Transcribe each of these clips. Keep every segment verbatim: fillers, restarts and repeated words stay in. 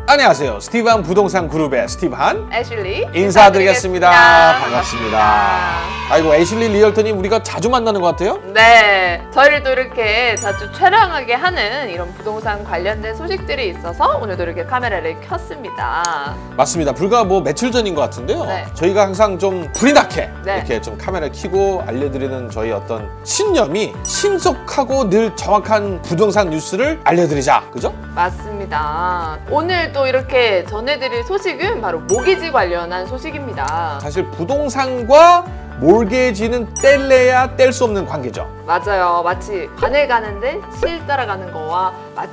안녕하세요. 스티브한 부동산 그룹의 스티브한 애슐리 인사드리겠습니다. 인사드리겠습니다. 반갑습니다. 반갑습니다. 아이고, 애슐리 리얼터님 우리가 자주 만나는 것 같아요? 네, 저희를 또 이렇게 자주 촬영하게 하는 이런 부동산 관련된 소식들이 있어서 오늘도 이렇게 카메라를 켰습니다. 맞습니다. 불과 뭐 며칠 전인 것 같은데요. 네. 저희가 항상 좀 불이 나게 네. 이렇게 좀 카메라를 켜고 알려드리는 저희 어떤 신념이 신속하고 늘 정확한 부동산 뉴스를 알려드리자. 그죠? 맞습니다. 오늘 또 이렇게 전해드릴 소식은 바로 모기지 관련한 소식입니다. 사실 부동산과 몰개지는 뗄래야 뗄 수 없는 관계죠. 맞아요. 마치 관을 가는데 실 따라가는 거와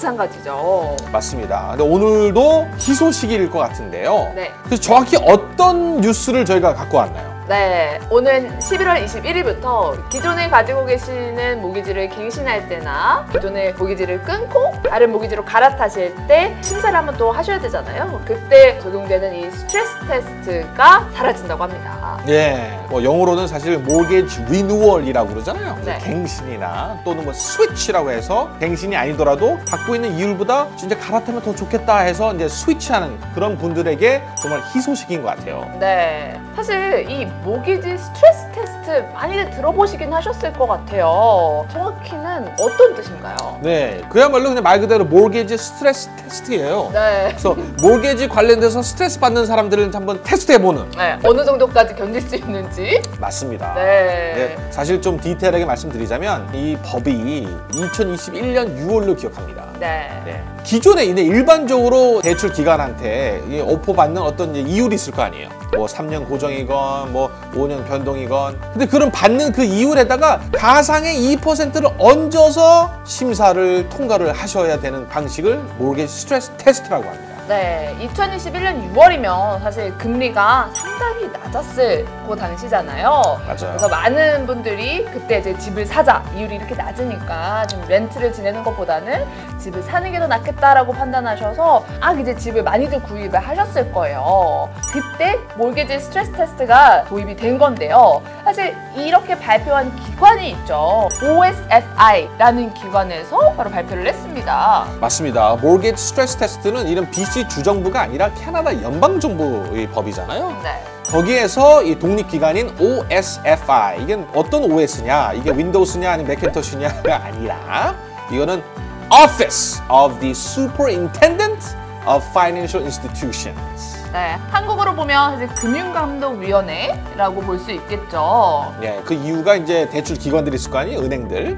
마찬가지죠. 맞습니다. 근데 오늘도 희소식일 것 같은데요. 네. 그래서 정확히 어떤 뉴스를 저희가 갖고 왔나요? 네, 오늘 십일월 이십일일부터 기존에 가지고 계시는 모기지를 갱신할 때나 기존의 모기지를 끊고 다른 모기지로 갈아타실 때 심사를 한번 또 하셔야 되잖아요. 그때 적용되는 이 스트레스 테스트가 사라진다고 합니다. 예, 뭐 영어로는 사실 mortgage renewal이라고 그러잖아요. 네. 갱신이나 또는 뭐 스위치라고 해서 갱신이 아니더라도 갖고 있는 이율보다 진짜 갈아타면 더 좋겠다 해서 이제 스위치하는 그런 분들에게 정말 희소식인 것 같아요. 네, 사실 이 모기지 스트레스 테스트 많이들 들어보시긴 하셨을 것 같아요. 정확히는 어떤 뜻인가요? 네, 그야말로 그냥 말 그대로 mortgage 스트레스 테스트예요. 네. 그래서 몰개지 관련돼서 스트레스 받는 사람들을 한번 테스트해보는. 네, 어느 정도까지 견딜 수 있는지. 맞습니다. 네. 네, 사실 좀 디테일하게 말씀드리자면 이 법이 이천이십일년 유월로 기억합니다. 네. 네. 기존에 이제 일반적으로 대출 기관한테 이 오퍼 받는 어떤 이제 이율이 있을 거 아니에요. 뭐 삼 년 고정이건 뭐 오 년 변동이건. 근데 그런 받는 그 이율에다가 가상의 이 퍼센트를 얹어서 심사를 통과를 하셔야 되는 방식을 모르게 스트레스 테스트라고 합니다. 네, 이천이십일년 유월이면 사실 금리가 상당히 낮았을 그 당시잖아요. 맞아요. 그래서 많은 분들이 그때 이제 집을 사자, 이율이 이렇게 낮으니까 좀 렌트를 지내는 것보다는 집을 사는 게 더 낫겠다라고 판단하셔서 아 이제 집을 많이들 구입을 하셨을 거예요. 그때 몰개지 스트레스 테스트가 도입이 된 건데요. 사실 이렇게 발표한 기관이 있죠. 오 에스 에프 아이라는 기관에서 바로 발표를 했습니다. 맞습니다. mortgage stress test는 이런 비씨 주정부가 아니라 캐나다 연방정부의 법이잖아요. 네. 거기에서 이 독립기관인 오 에스 에프 아이, 이게 어떤 오에스냐, 이게 윈도우스냐 아니면 맥킨토시냐가 아니라 이거는 Office of the Superintendent of Financial Institutions. 네, 한국어로 보면 사실 금융감독위원회라고 볼 수 있겠죠. 예, 그 이유가 이제 대출 기관들이 있을 거 아니에요, 은행들을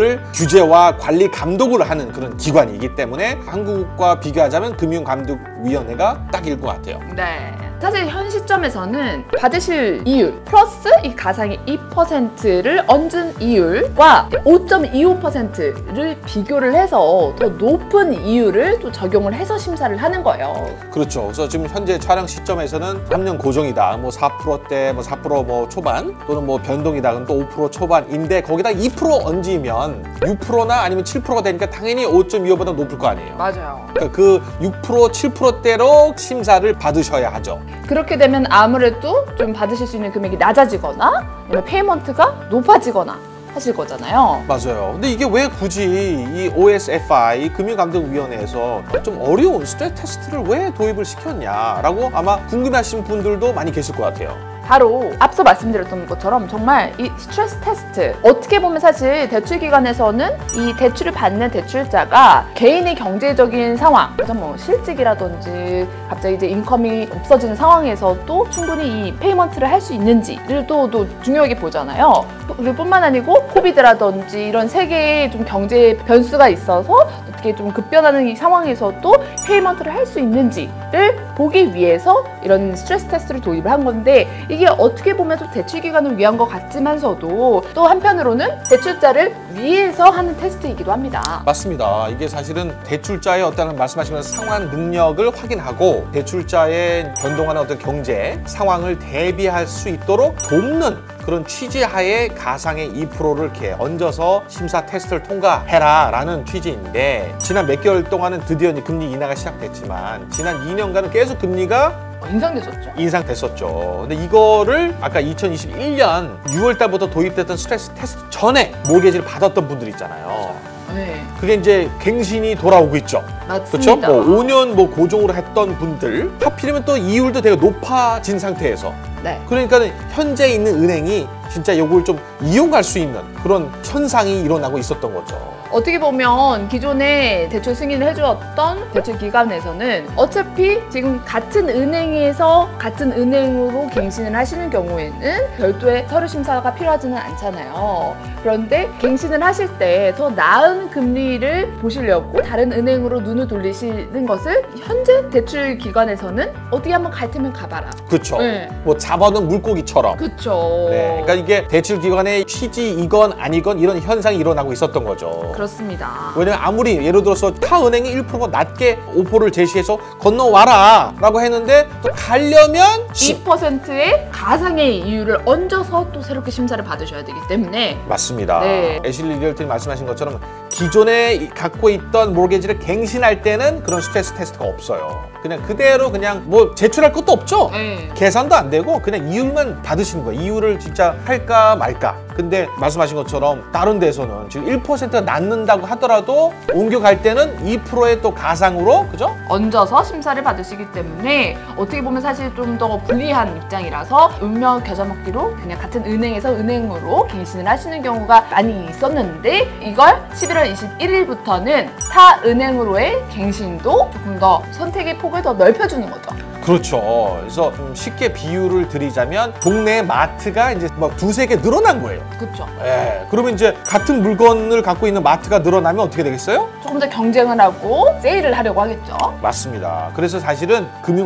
규제와 관리 감독을 하는 그런 기관이기 때문에 한국과 비교하자면 금융감독위원회가 딱일 것 같아요. 네. 사실 현 시점에서는 받으실 이율 플러스 이 가상의 이 퍼센트를 얹은 이율과 오 점 이오 퍼센트를 비교를 해서 더 높은 이율을 또 적용을 해서 심사를 하는 거예요. 그렇죠. 그래서 지금 현재 촬영 시점에서는 삼 년 고정이다. 뭐 사 퍼센트대, 뭐 사 퍼센트 뭐 초반 또는 뭐 변동이다. 그럼 또 오 퍼센트 초반인데 거기다 이 퍼센트 얹으면 육 퍼센트나 아니면 칠 퍼센트가 되니까 당연히 오 점 이오보다 높을 거 아니에요. 맞아요. 그러니까 그 육 퍼센트, 칠 퍼센트대로 심사를 받으셔야 하죠. 그렇게 되면 아무래도 좀 받으실 수 있는 금액이 낮아지거나 아니면 페이먼트가 높아지거나 하실 거잖아요. 맞아요. 근데 이게 왜 굳이 이 오 에스 에프 아이 금융감독위원회에서 좀 어려운 스트레스 테스트를 왜 도입을 시켰냐라고 아마 궁금해하신 분들도 많이 계실 것 같아요. 바로 앞서 말씀드렸던 것처럼 정말 이 스트레스 테스트, 어떻게 보면 사실 대출기관에서는 이 대출을 받는 대출자가 개인의 경제적인 상황, 그래서 뭐 실직이라든지 갑자기 이제 인컴이 없어지는 상황에서도 충분히 이 페이먼트를 할 수 있는지를 또, 또 중요하게 보잖아요. 그뿐만 아니고 코비드라든지 이런 세계의 좀 경제 변수가 있어서 어떻게 좀 급변하는 이 상황에서도 페이먼트를 할 수 있는지를 보기 위해서 이런 스트레스 테스트를 도입을 한 건데, 이게 어떻게 보면 또 대출기관을 위한 것 같지만서도 또 한편으로는 대출자를 위해서 하는 테스트이기도 합니다. 맞습니다. 이게 사실은 대출자의 어떤 말씀하신 것처럼 상환 능력을 확인하고 대출자의 변동하는 어떤 경제 상황을 대비할 수 있도록 돕는 그런 취지하에 가상의 이 퍼센트를 이렇게 얹어서 심사 테스트를 통과해라 라는 취지인데, 지난 몇 개월 동안은 드디어 이제 금리 인하가 시작됐지만 지난 이 년간은 계속 금리가 인상됐었죠. 인상됐었죠. 근데 이거를 아까 이천이십일 년 유월 달부터 도입됐던 스트레스 테스트 전에 모르게지를 받았던 분들 있잖아요. 네. 그게 이제 갱신이 돌아오고 있죠. 그렇죠? 맞습니다. 뭐 오 년 뭐 고정으로 했던 분들 하필이면 또 이율도 되게 높아진 상태에서 네. 그러니까 현재 있는 은행이 진짜 이걸 좀 이용할 수 있는 그런 현상이 일어나고 있었던 거죠. 어떻게 보면 기존에 대출 승인을 해주었던 대출 기관에서는 어차피 지금 같은 은행에서 같은 은행으로 갱신을 하시는 경우에는 별도의 서류 심사가 필요하지는 않잖아요. 그런데 갱신을 하실 때 더 나은 금리를 보시려고 다른 은행으로 눈을 돌리시는 것을 현재 대출 기관에서는 어디 한번 갈 테면 가봐라. 그렇죠. 네. 뭐 잡아놓은 물고기처럼. 그렇죠. 네. 그러니까 이게 대출 기관의 취지이건 아니건 이런 현상이 일어나고 있었던 거죠. 그렇습니다. 왜냐면 아무리 예를 들어서 타 은행이 일 퍼센트가 낮게 오퍼를 제시해서 건너와라 라고 했는데 또 가려면 이 퍼센트의 가상의 이유를 얹어서 또 새롭게 심사를 받으셔야 되기 때문에 맞습니다. 네. 애슐리 리얼트님 말씀하신 것처럼 기존에 갖고 있던 모르게지를 갱신할 때는 그런 스트레스 테스트가 없어요. 그냥 그대로 그냥 뭐 제출할 것도 없죠. 네. 계산도 안 되고 그냥 이율만 받으시는 거예요. 이율을 진짜 할까 말까. 근데 말씀하신 것처럼 다른 데서는 지금 일 퍼센트가 낮는다고 하더라도 옮겨갈 때는 이 퍼센트의 또 가상으로 그죠? 얹어서 심사를 받으시기 때문에 어떻게 보면 사실 좀 더 불리한 입장이라서 운명 겨자 먹기로 그냥 같은 은행에서 은행으로 갱신을 하시는 경우가 많이 있었는데 이걸 십일월 이십일일부터는 타 은행으로의 갱신도 조금 더 선택의 폭을 더 넓혀주는 거죠. 그렇죠. 그래서 좀 쉽게 비유를 드리자면 동네 마트가 이제 막 두세 개 늘어난 거예요. 그렇죠. 예. 그러면 이제 같은 물건을 갖고 있는 마트가 늘어나면 어떻게 되겠어요? 조금 더 경쟁을 하고 세일을 하려고 하겠죠. 맞습니다. 그래서 사실은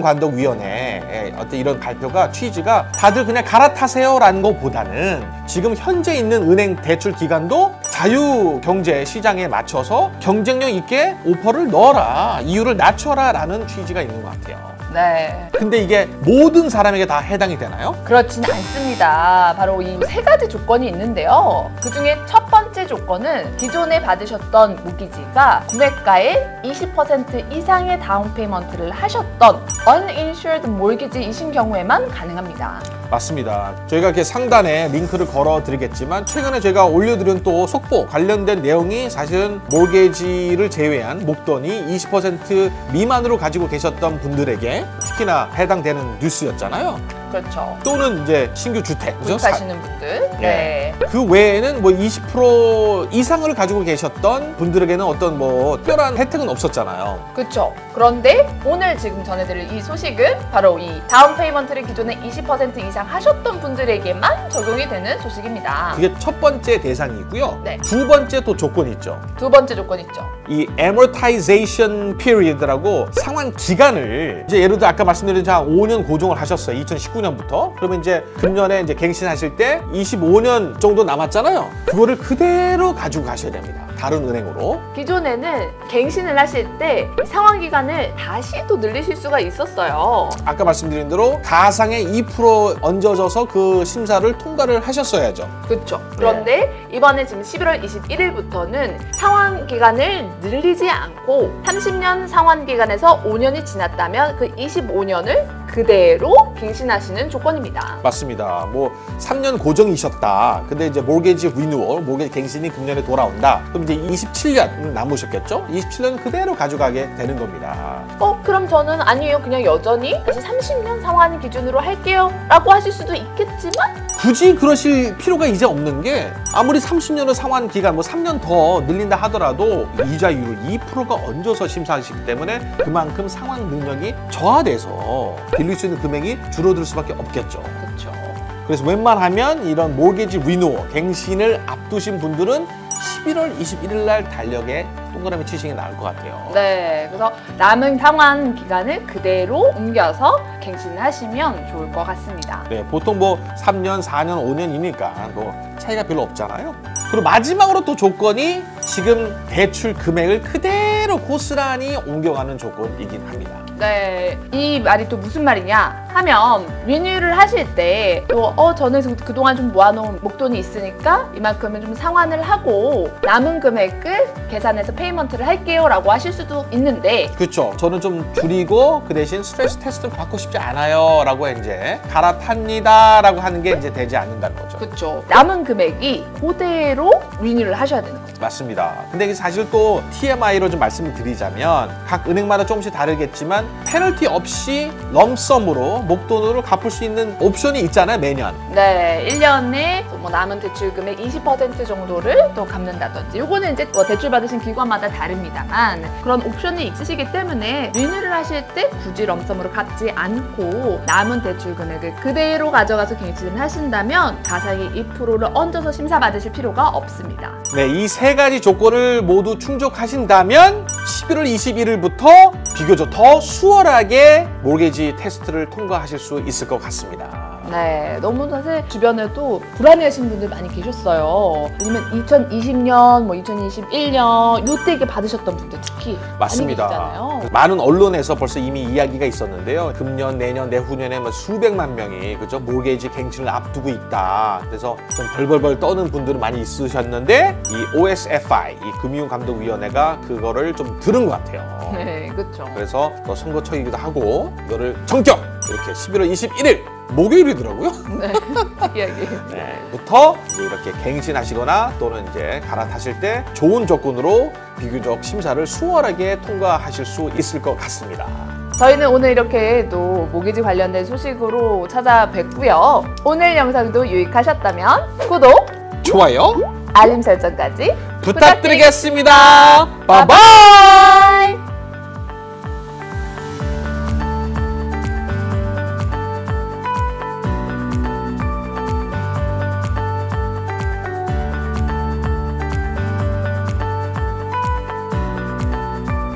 금융감독위원회 어떤 이런 발표가 취지가 다들 그냥 갈아타세요라는 것보다는 지금 현재 있는 은행 대출 기간도 자유 경제 시장에 맞춰서 경쟁력 있게 오퍼를 넣어라, 이율을 낮춰라라는 취지가 있는 것 같아요. 네. 근데 이게 모든 사람에게 다 해당이 되나요? 그렇지는 않습니다. 바로 이 세 가지 조건이 있는데요. 그 중에 첫 번째 조건은 기존에 받으셨던 모기지가 구매가의 이십 퍼센트 이상의 다운 페이먼트를 하셨던 uninsured mortgage이신 경우에만 가능합니다. 맞습니다. 저희가 이렇게 상단에 링크를 걸어 드리겠지만 최근에 제가 올려드린 또 속보 관련된 내용이 사실은 모르게지를 제외한 목돈이 이십 퍼센트 미만으로 가지고 계셨던 분들에게 특히나 해당되는 뉴스였잖아요. 그렇죠. 또는 이제 신규 주택, 그죠? 구입하시는 분들. 네. 그 외에는 뭐 이십 퍼센트 이상을 가지고 계셨던 분들에게는 어떤 뭐 특별한 혜택은 없었잖아요. 그렇죠. 그런데 오늘 지금 전해드릴 이 소식은 바로 이 다운 페이먼트를 기존에 이십 퍼센트 이상 하셨던 분들에게만 적용이 되는 소식입니다. 그게 첫 번째 대상이고요. 네. 두 번째 또 조건이 있죠. 두 번째 조건 있죠. 이 amortization period라고 상환 기간을 이제 예를 들어 아까 말씀드린 한 오 년 고정을 하셨어요. 이천십구 년부터. 그러면 이제 금년에 이제 갱신하실 때 이십오 년 정도 남았잖아요. 그거를 그대로 가지고 가셔야 됩니다. 다른 은행으로. 기존에는 갱신을 하실 때 상환 기간을 다시 또 늘리실 수가 있었어요. 아까 말씀드린 대로 가상의 이 퍼센트 얹어져서 그 심사를 통과를 하셨어야죠. 그렇죠. 그런데 이번에 지금 십일월 이십일일부터는 상환 기간을 늘리지 않고 삼십 년 상환 기간에서 오 년이 지났다면 그 이십오 년을 그대로 갱신하시는 조건입니다. 맞습니다. 뭐 삼 년 고정이셨다. 근데 이제 모르게지 리뉴얼, 모르게지 갱신이 금년에 돌아온다. 그럼 이제 이십칠 년 남으셨겠죠? 이십칠 년 그대로 가져가게 되는 겁니다. 어, 그럼 저는 아니에요. 그냥 여전히 다시 삼십 년 상환 기준으로 할게요. 라고 하실 수도 있겠지만 굳이 그러실 필요가 이제 없는 게 아무리 삼십 년의 상환 기간 뭐 삼 년 더 늘린다 하더라도 이자율을 이 퍼센트가 얹어서 심사하시기 때문에 그만큼 상환 능력이 저하돼서 빌릴 수 있는 금액이 줄어들 수밖에 없겠죠. 그렇죠. 그래서 웬만하면 이런 모르게지 리뉴얼, 갱신을 앞두신 분들은 십일월 이십일일 날 달력에 동그라미 치시는 게 나을 것 같아요. 네, 그래서 남은 상환 기간을 그대로 옮겨서 갱신을 하시면 좋을 것 같습니다. 네, 보통 뭐 삼 년, 사 년, 오 년이니까 뭐 차이가 별로 없잖아요. 그리고 마지막으로 또 조건이 지금 대출 금액을 그대로 고스란히 옮겨가는 조건이긴 합니다. 네, 이 말이 또 무슨 말이냐 하면 리뉴를 하실 때 또 어 저는 그동안 좀 모아놓은 목돈이 있으니까 이만큼은 좀 상환을 하고 남은 금액을 계산해서 페이먼트를 할게요 라고 하실 수도 있는데 그렇죠. 저는 좀 줄이고 그 대신 스트레스 테스트를 받고 싶지 않아요 라고 이제 갈아탑니다 라고 하는 게 이제 되지 않는다는 거죠. 그렇죠. 남은 금액이 그대로 리뉴를 하셔야 되는 거죠. 맞습니다. 근데 사실 또 티엠아이로 좀 말씀을 드리자면 각 은행마다 조금씩 다르겠지만 페널티 없이 럼썸으로 목돈으로 갚을 수 있는 옵션이 있잖아요, 매년. 네, 일 년에 뭐 남은 대출 금액 이십 퍼센트 정도를 또 갚는다든지 요거는 이제 뭐 대출 받으신 기관마다 다릅니다만 그런 옵션이 있으시기 때문에 리뉴를 하실 때 굳이 럼썸으로 갚지 않고 남은 대출 금액을 그대로 가져가서 갱신을 하신다면 가상의 이 퍼센트를 얹어서 심사받으실 필요가 없습니다. 네, 이 세 가지 조건을 모두 충족하신다면 십일월 이십일일부터 비교적 더 수월하게 모르게지 테스트를 통과하실 수 있을 것 같습니다. 네, 너무 사실 주변에도 불안해하시는 분들 많이 계셨어요. 왜냐면 이천이십 년, 뭐 이천이십일 년 요때 이게 받으셨던 분들 특히 맞습니다. 많이 계시잖아요. 많은 언론에서 벌써 이미 이야기가 있었는데요. 금년, 내년, 내후년에 뭐 수백만 명이 그죠 모르게지 갱신을 앞두고 있다. 그래서 좀 벌벌벌 떠는 분들은 많이 있으셨는데 이 오에스에프아이, 이 금융감독위원회가 그거를 좀 들은 것 같아요. 네, 그렇죠. 그래서 또 선거철이기도 하고 이거를 전격 이렇게 십일월 이십일일 목요일이더라고요. 네, 특이하게. 네, 부터 이제 이렇게 갱신하시거나 또는 이제 갈아타실 때 좋은 조건으로 비교적 심사를 수월하게 통과하실 수 있을 것 같습니다. 저희는 오늘 이렇게 또 모기지 관련된 소식으로 찾아뵙고요. 오늘 영상도 유익하셨다면 구독, 좋아요, 알림 설정까지 부탁드리겠습니다. 빠바이!